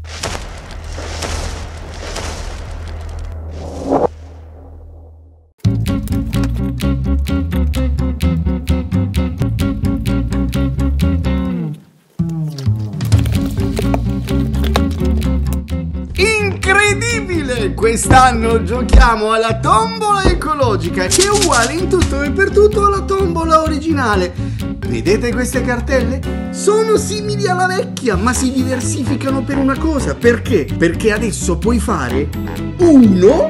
Incredibile! Quest'anno giochiamo alla tombola ecologica, che è uguale in tutto e per tutto alla tombola originale. Vedete queste cartelle? Sono simili alla vecchia, ma si diversificano per una cosa. Perché? Perché adesso puoi fare uno,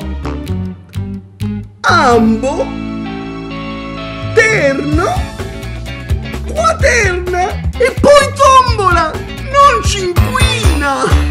ambo, terno, quaterna e poi tombola! Non ci inquina!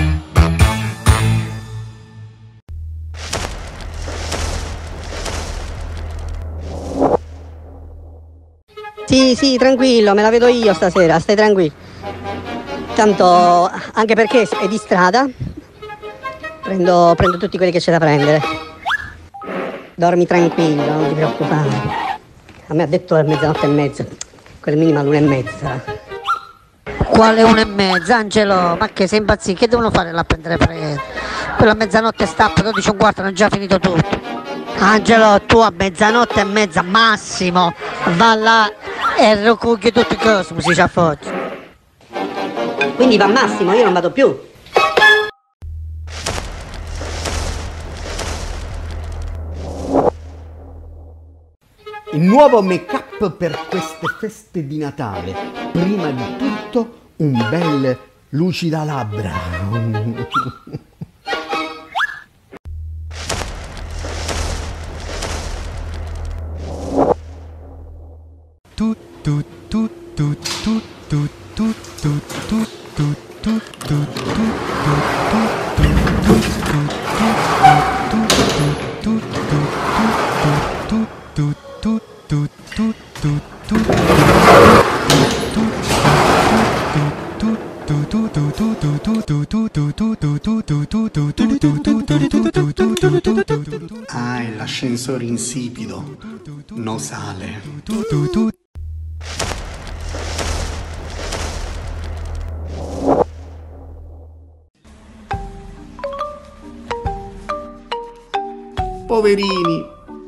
Sì, tranquillo, me la vedo io stasera, stai tranquillo. Tanto, anche perché è di strada, prendo tutti quelli che c'è da prendere. Dormi tranquillo, non ti preoccupare. A me ha detto è 00:30, quel minimo all'1:30. Quale 1:30, Angelo? Ma che sei impazzito? Che devono fare là a prendere presa? Quella a mezzanotte stappa, 12:15, hanno già finito tutto. Angelo, tu a 00:30 massimo va là e raccogliere tutti i cosmos, si affoggia. Quindi va Massimo, io non vado più. Il nuovo make-up per queste feste di Natale. Prima di tutto un bel lucida labbra. Ah, è l'ascensore insipido, non sale. Poverini,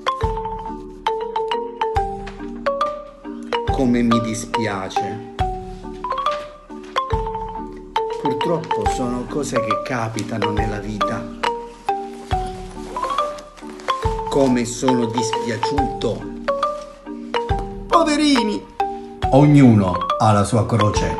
come mi dispiace. Purtroppo sono cose che capitano nella vita. Come sono dispiaciuto. Poverini! Ognuno ha la sua croce.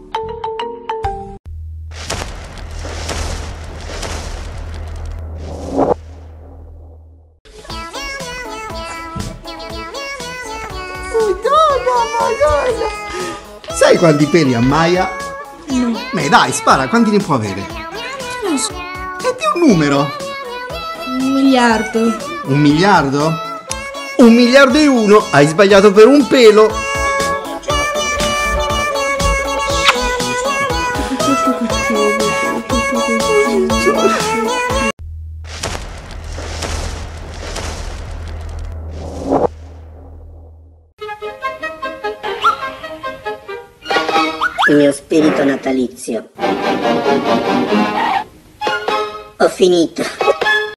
Sai quanti peli ha Maya? No. Beh, dai, spara, quanti ne può avere? Non lo so. E di un numero. 1 miliardo. 1 miliardo? 1.000.000.001, hai sbagliato per un pelo. Il mio spirito natalizio. Ho finito.